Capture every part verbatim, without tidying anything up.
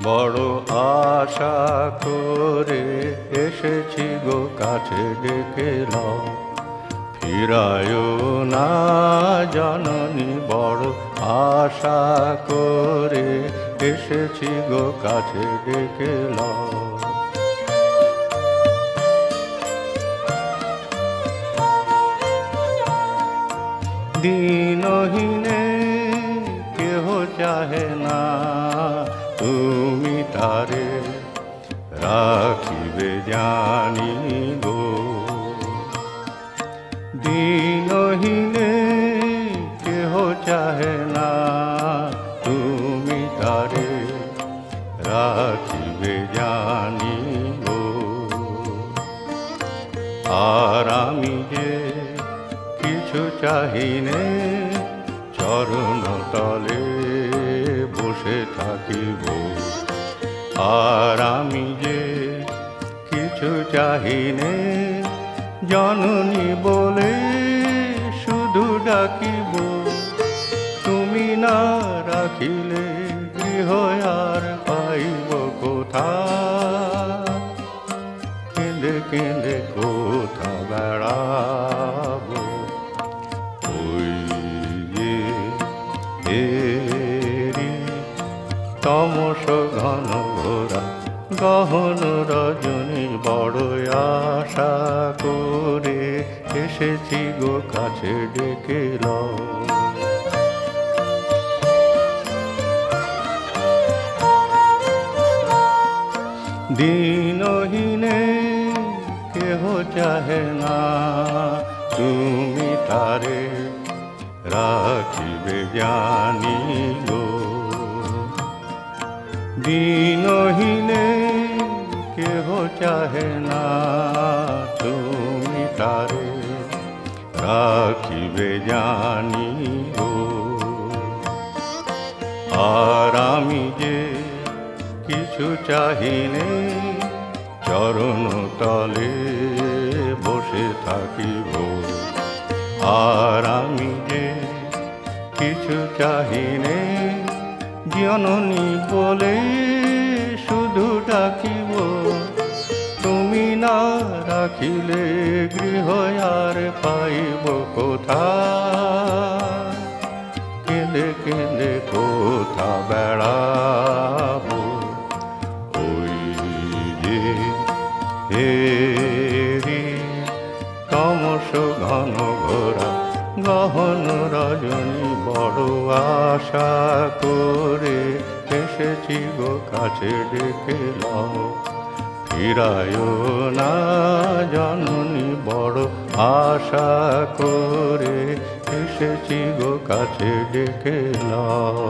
বড় আশা করে এসেছি গো কাছে ডেকে নাও, ফিরায় না জননী। বড় আশা করে এসেছি গো কাছে ডেকে নাও। দিনহীনে কেহ চাহে না তুমি তারে রাখিবে জানি গো। দিনহীনে কেহ চাহে না তুমি তারে রাখিবে জানি গো। আর আমি যে কিছু চাহিনে চরণ তলে বসে থাকিব। আর আমি যে কিছু চাহিনে জননী বলে শুধু ডাকিব। তুমি না রাখিলে গৃহ আর পাইব কোথা, কেঁদে কেঁদে কোথা বেড়াব। ওই যে এরি তমস ঘন ঘোরা গহন রজনী, বড় আশা করে এসেছি গো কাছে ডেকে নাও। দিনহীনে কেহ চাহে না তুমি তারে রাখিবে জানি গো। দিনহীনে কেহ চাহে না তুমি তারে রাখিবে জানি গো। আর আমি যে কিছু চাহিনে চরণ তলে বসে থাকিব। আর আমি যে কিছু চাহিনে জননী বলে শুধু ডাকিব। তুমি না রাখিলে গৃহ আর পাইব কোথা, কেঁদে কেঁদে কোথা বেড়াব। ওই যে হেরি তমস ঘন ঘোরা গহন রজনী, বড় আশা করে এসেছি গো কাছে ডেকে নাও। ফিরায় না জননী, বড় আশা করে এসেছি গো কাছে ডেকে নাও।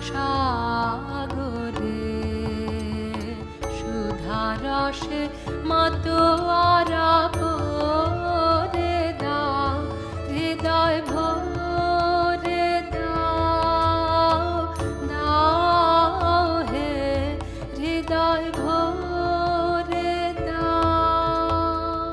সাগরে সুধারসে মাতোয়ারা করে দাও, হৃদয় ভরে দাও, দাও হে হৃদয় ভরে দাও।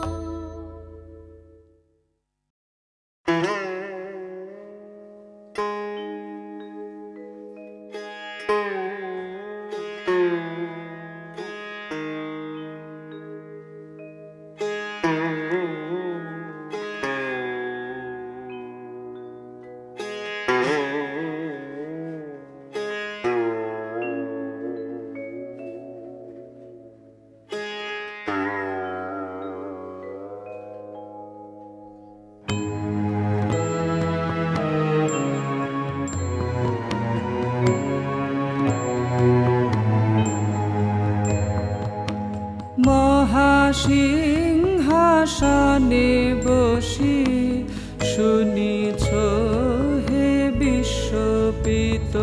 মহাসিংহাসনে বসি শুনিছ হে বিশ্বপিত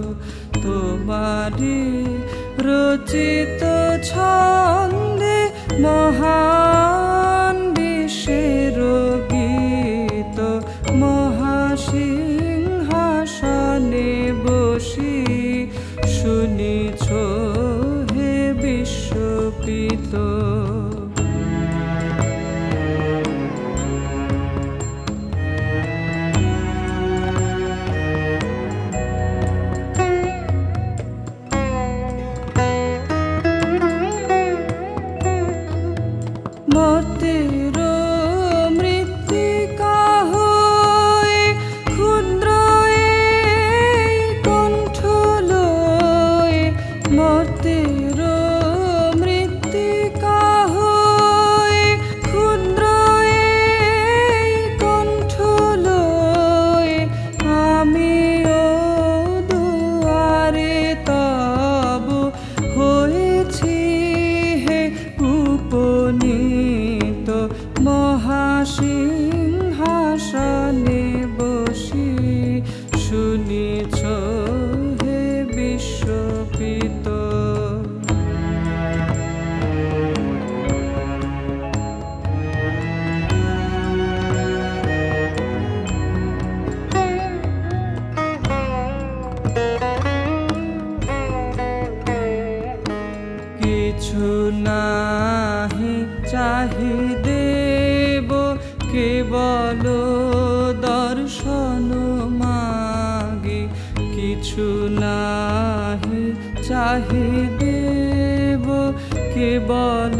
তোমারি রচিত ছন্দে মহান বিশ্বের গীত। মহাসিংহাসনে বসি শুনিছ হে বিশ্বপিত। মর্তের মৃত্তিকা হয়ে ক্ষুদ্র এই কণ্ঠ লয়ে, মর্তের মৃত্তিকা হয়ে ক্ষুদ্র এই কণ্ঠ লয়ে, আমিও দুয়ারে তব হয়েছি হে উপনীত। মহাসিংহাসনে বসি শুনিছ হে বিশ্বপিত। কিছু নাহি চাহি দেব কেবল দর্শন মাগে, কিছু নাহি চাহি দেব কেবল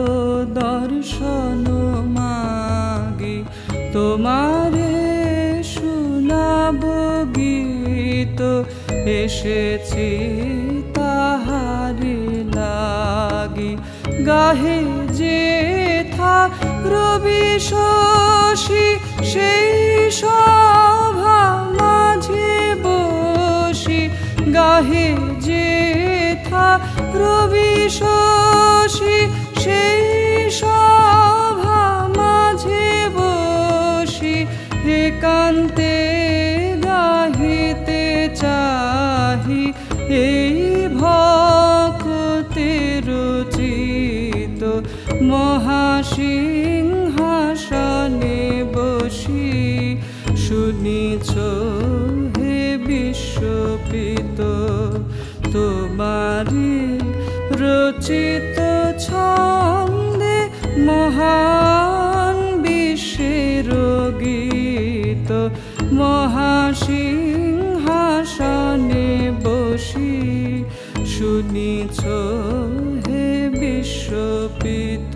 দর্শন মাগে। তোমারে শুনাব গীত এসেছি তাহারে লাগি, গাহে যেথা রবি শশী সেই সভা মাঝে বসি, গাহে যেথা রবি শশী সেই সভা মাঝে বসি, একান্তে গাহিতে চাহি এই ভক্তের রচিত। মহাসিংহাসনে বসি শুনিছ হে বিশ্বপিত তোমারি রচিত ছন্দে মহান বিশ্বের গীত। মহাসিংহাসনে বসি শুনিছ হে বিশ্বপিত।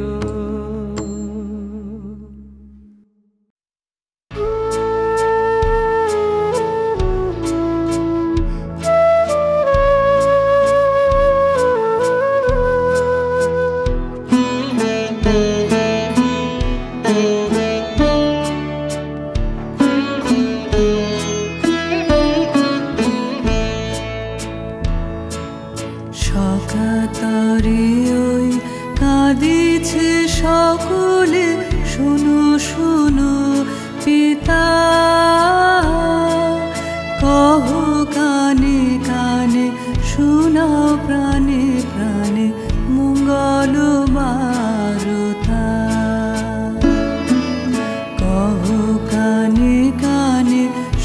সকাতরে ওই কাঁদি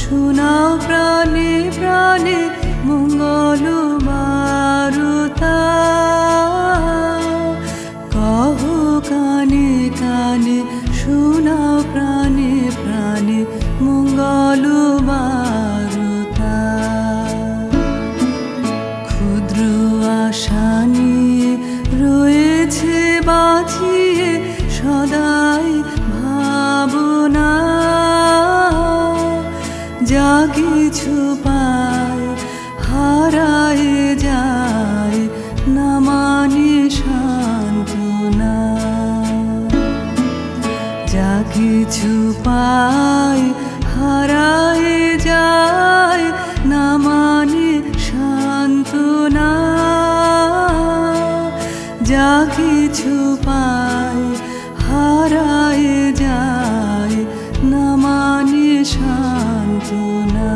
শোনাও প্রাণে প্রাণে মঙ্গল বারতা কহ কানে কানে শোনাও প্রাণে প্রাণে মঙ্গল বারতা ক্ষুদ্র আশা নিয়ে রয়েছে বাঁচিয়ে সদাই ভাবনা যা কিছু পায় হারায় যায় না মানে সান্ত্বনা যা কিছু পায় হারায় যায় না মানে সান্ত্বনা যা কিছু পায় হারায় যায় না মানে সান্ত্বনা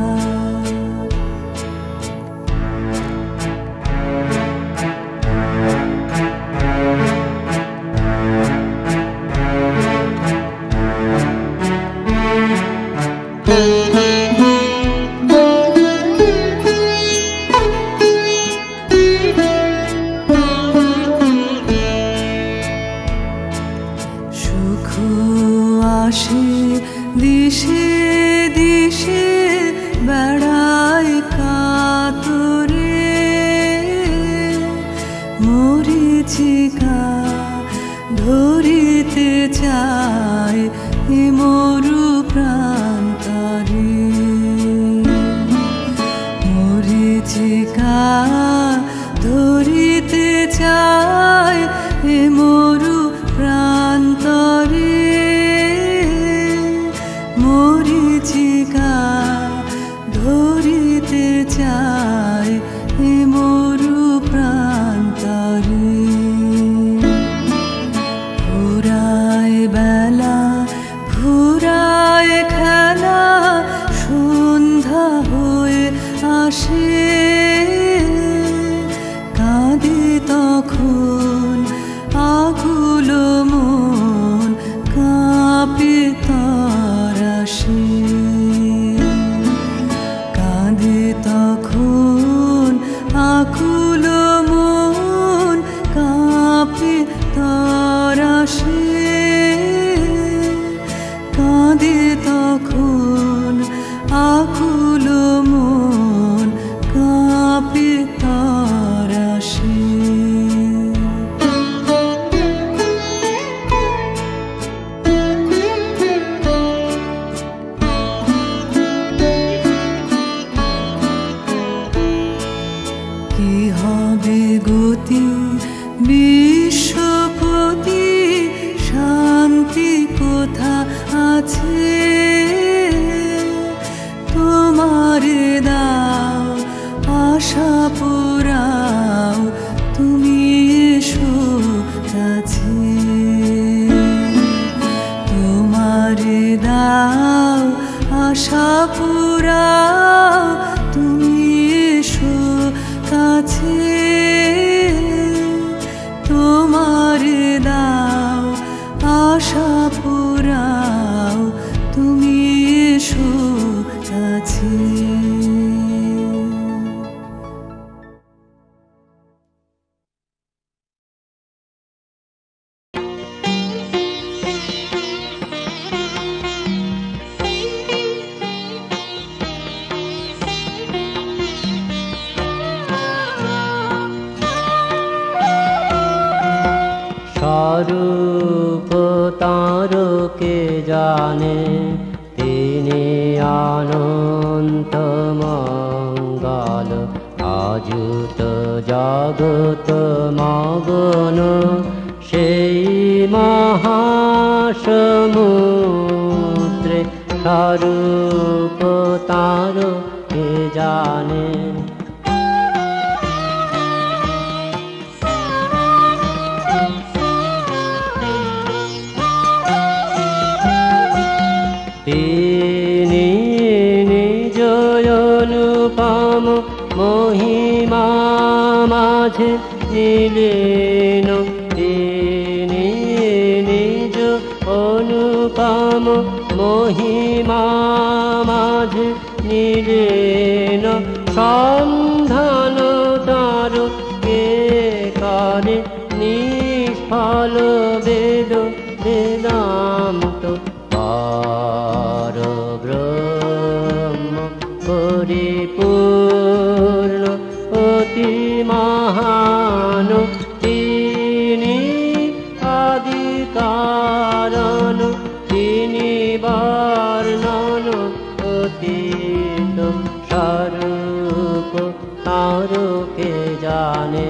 সুখ আসে দিশে দিশে বেড়ায় কাতরে মরিচিকা ধরিতে চায় এ মরু প্রান্তরে মরিচিকা ধরিতে চায় এ মরু প্রান্তরে মরিচিকা ধরিতে চায় এ মরু প্রান্তরে ফুরায় বেলা ফুরায় খেলা সন্ধ্যা হয়ে আসে কাঁদে তখন আকুল মন কাঁপে তরাসে কাঁদে তখন আকুল মন কাঁপে তরাসে কাঁদে তখন আকুল মন কাঁপে তরাসে কি হবে গতি বিশ্বপতি শান্তি কোথা আছে তোমারে দাও আশা পুরাও তুমি এসো কাছে তোমারে দাও আশা পুরাও তুমি এসো কাছে তোমারে দাও আশা পুরাও তুমি এসো কাছে স্বরূপ তারকে জানে তিনি অনন্ত মঙ্গল আযুত জগত মগন সেই মহাসমুদ্রে স্বরূপ তারকে জানে তিনি নিজ অনুপম মহিমা মাঝে নিলেন তিনি নিজ অনুপম মহিমা মাঝে নিলেন সন্ধান তার কে করে নিষ্ফল বেদ বেদান্ত পরব্রহ্ম পরিপূর্ণ অতি মহান তিনি আদি কারণ তিনি বর্ণন অতীত স্বরূপ তারও কে জানে।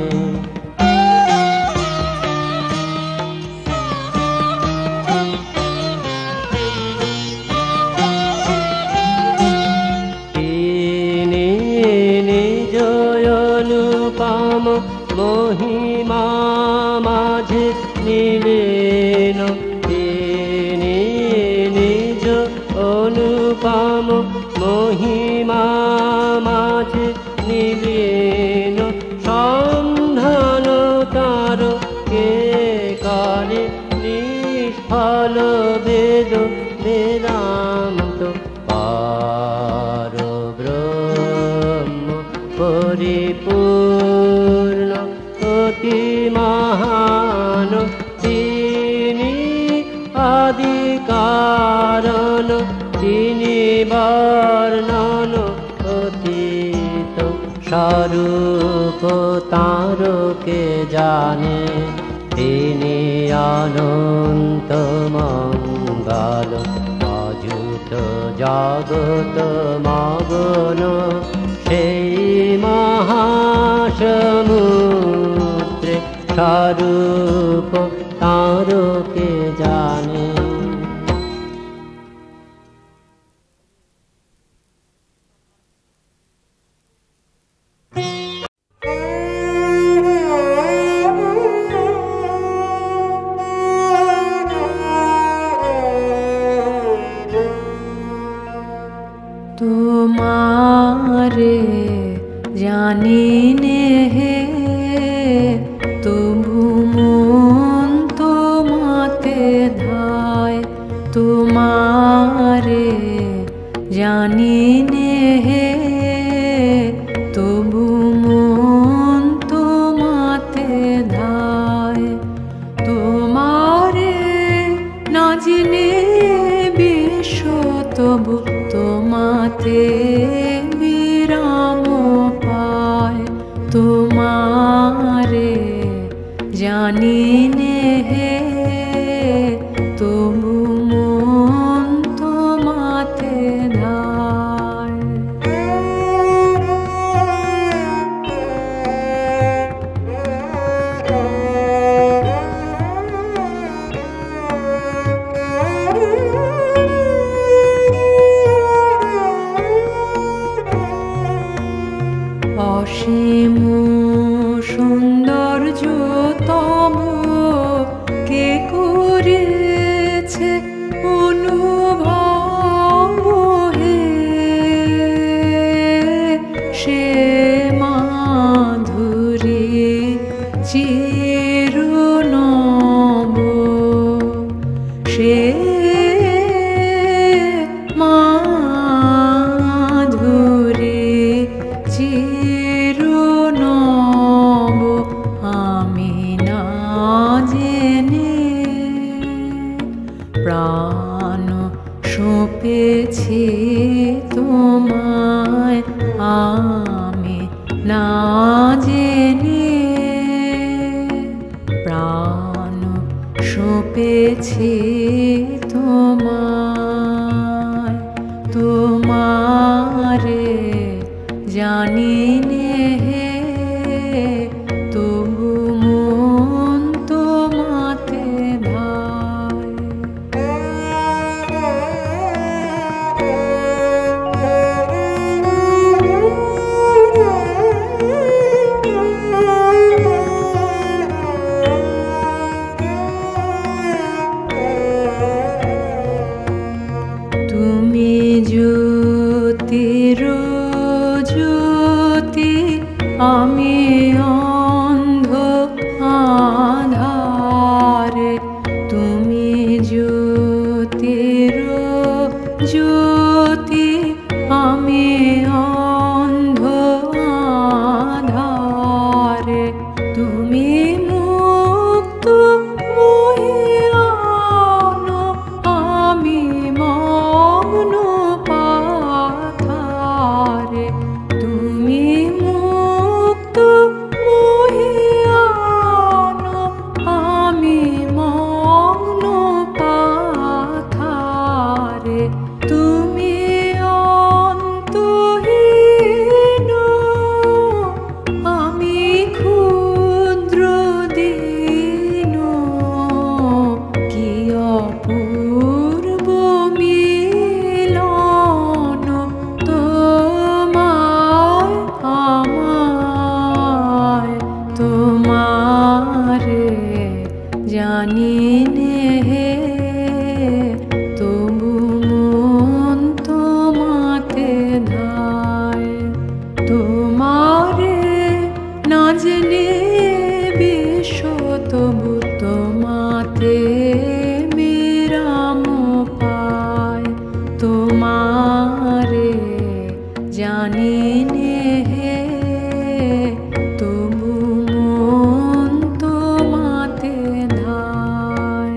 তিনি নিজ অনুপম মহিমা মাঝে নিলেন তিনি নিজ অনুপম মহিমা মাঝে নিলেন সন্ধান তার কে করে নিষ্ফল বেদ বেদান্ত পরব্রহ্ম পরিপূর্ণ অতি মহান তিনি আদি কারণ তিনি বর্ণন অতীত স্বরূপ তার কে জানে। তিনি অনন্ত মঙ্গল অযুত জগত মগন সেই মহাসমুদ্রে স্বরূপ তার কে জানে। তোমারে জানি নে হে তবু মন তোমাতে ধায়। তোমারে জানি নে হে তবু মন তোমাতে ধায়। তোমারে না জেনে বিশ্ব তবু তোমাতে বিরাম পায়। তোমারে জানি নে হে তবু মন তোমাতে ধায়। অসীম সৌন্দর্য তব কে করেছে অনুভব হে সে মাধুরী চিরনব সে মাধুরী চিরনব আমি না জেনে প্রাণ সঁপেছি তোমায় আমি না জেনে প্রাণ সঁপেছি তোমায়। তোমারে জানি নে হে তবু মন তোমাতে ধায়। তুমি জ্যোতির জ্যোতি আমি অন্ধ আধারে। তুমি জ্যোতির জ্যোতি জানি নে হে তবু মন তোমাতে ধায়।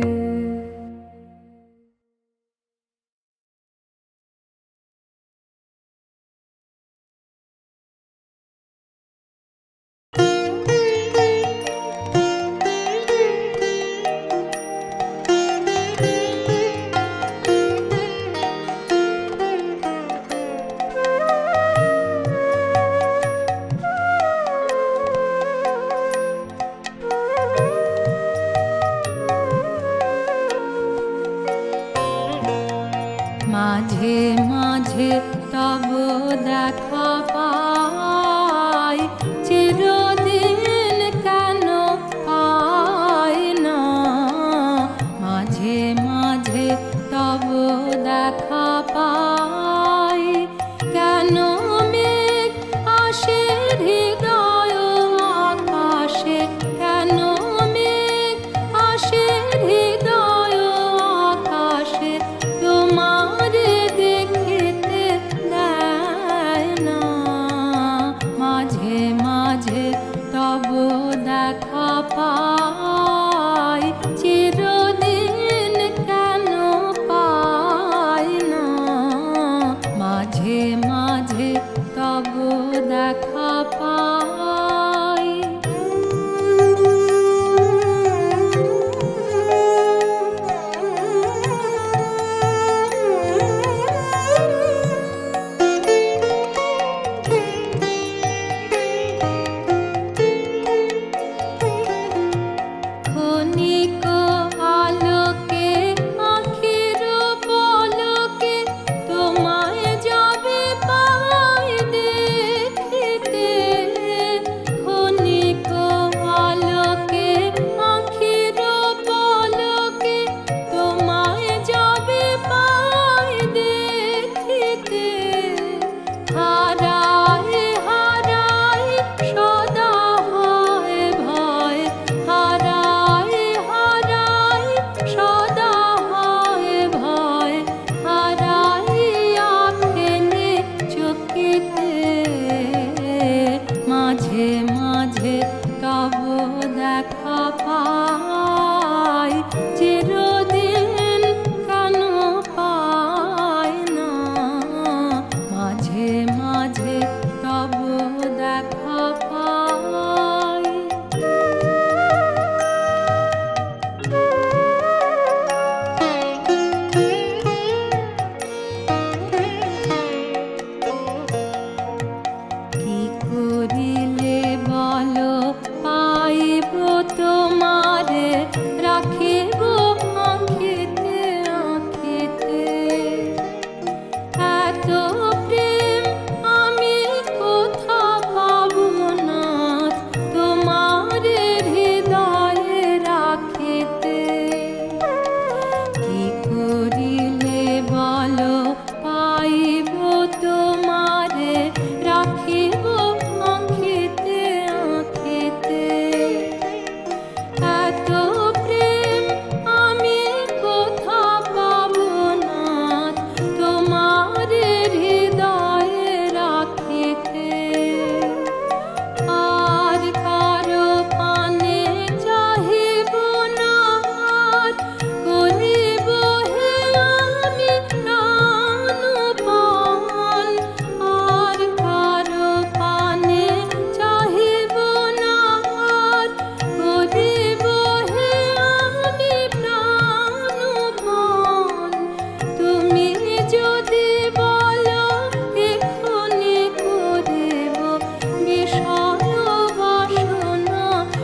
মাঝে মাঝে তব দেখা পাই, চিরদিন কেন পাই না। মাঝে মাঝে তব দেখা পাই, কেন মেঘ আসে হৃদয় আকাশে, কেন মেঘ আসে হৃদয় আকাশে, তোমার দেখিতে দেয় না। মাঝে মাঝে তব দেখা পাই, চিরদিন কেন পাই না। মাঝে মাঝে তব দেখা পাই। ক্ষণিক আলোকে আখির পলকে তোমায় যাবে পাই দেখিতে। ক্ষণিক আলোকে আখির পলকে তোমায় যাবে পাই দেখিতে। হারায় হারায় সদা হয় ভয়, হারায় হারায় সদা হয় ভয়, হারাইয়া ফেলে চকিতে। মাঝে মাঝে তব দেখা পাই, চিরদিন কেন পাই না। মাঝে মাঝে তব দেখা পাই। কি করিলে বলো পাইব তোমারে, রাখিব আঁখিতে আঁখিতে। এত প্রেম আমি কোথা পাব না, তোমারে হৃদয়ে রাখিতে। কি করিলে বলো পাইব তোমারে, রাখিব আঁখিতে আঁখিতে। এত প্রেম আমি কোথা পাব না, তোমারে হৃদয়ে রাখিতে। আর কারো পানে চাহিব না, আর করিব হে আমি প্রাণপণ। আর কারো পানে চাহিব না, আর করিব হে আমি প্রাণপণ। তুমি যদি বলো এক্ষুনি করিব বিষয় বাসনা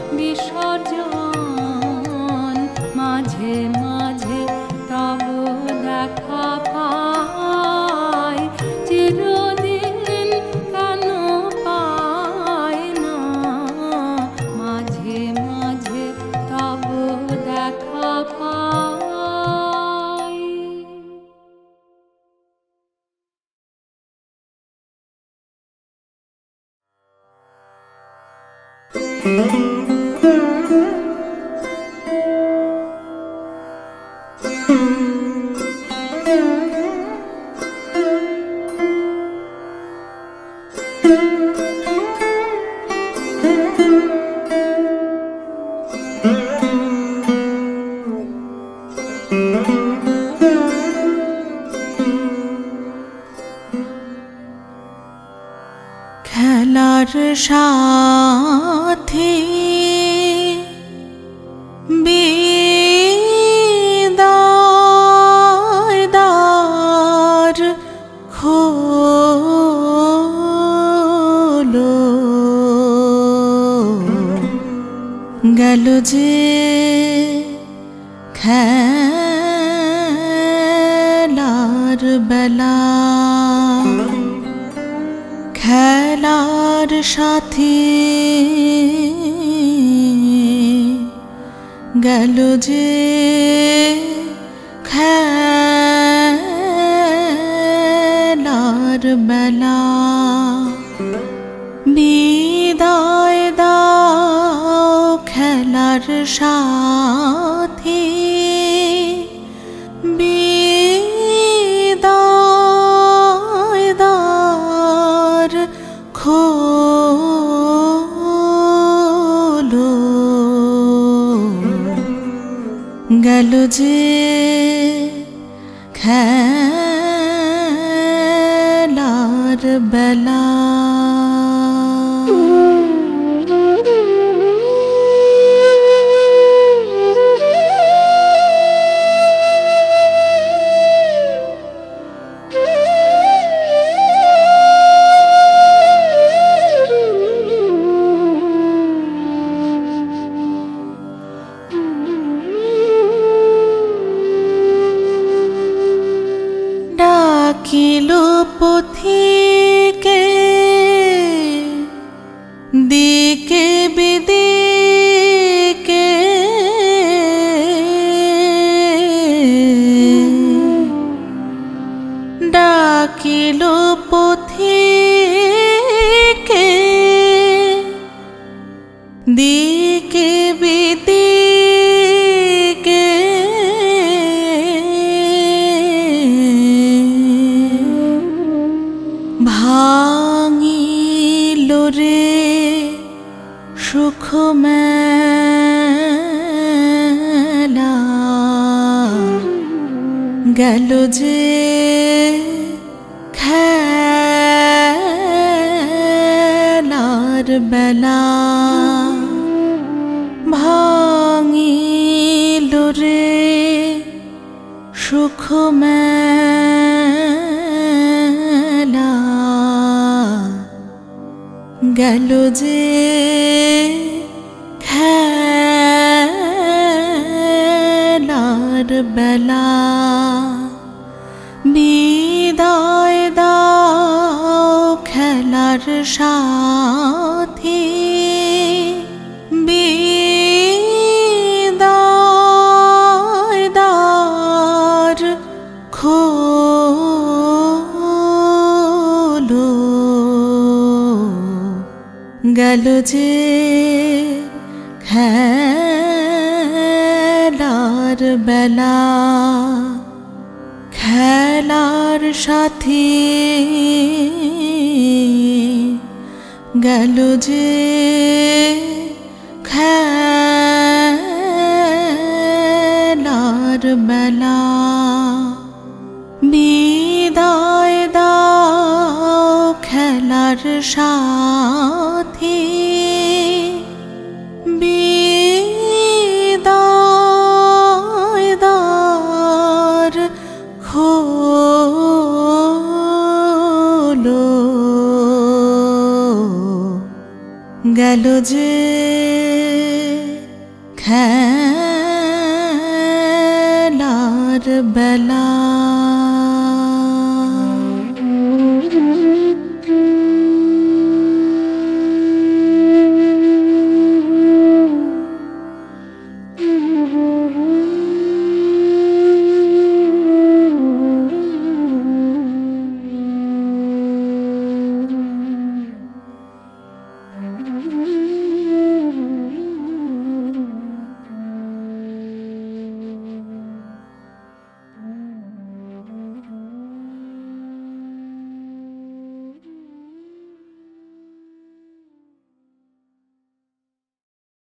বিসর্জন। মাঝে মাঝে তব দেখা পাই, চিরদিন কেন পাই না। মাঝে মাঝে তব দেখা পাই। খেলার সাথী বিদায় দ্বার খোলো, গেল যে খেলার বেলা, খেলার সাথী গেল যে খেলার বেলা, বিদায় দাও খেলার সাথী, বিদায় দ্বার খোলো, গেল যে খেলার বেলা। ডাকিল পথিকে দিকে বিদিকে, ডাকিল পথিকে দিকে বিদিকে, ভাঙিল রে সুখ মেলা, গেল যে খেলার বেলা, ভাঙিল রে সুখ মেলা, গেল যে খেলার বেলা, বিদায় দাও খেলার সাথী, বিদায় দ্বার খোলো, গেল যে খেলার বেলা, খেলার সাথী গেল যে খেলার বেলা, বিদায় দাও খেলার সাথী, বিদায় দ্বার খোলো, গেল যে খেলার বেলা।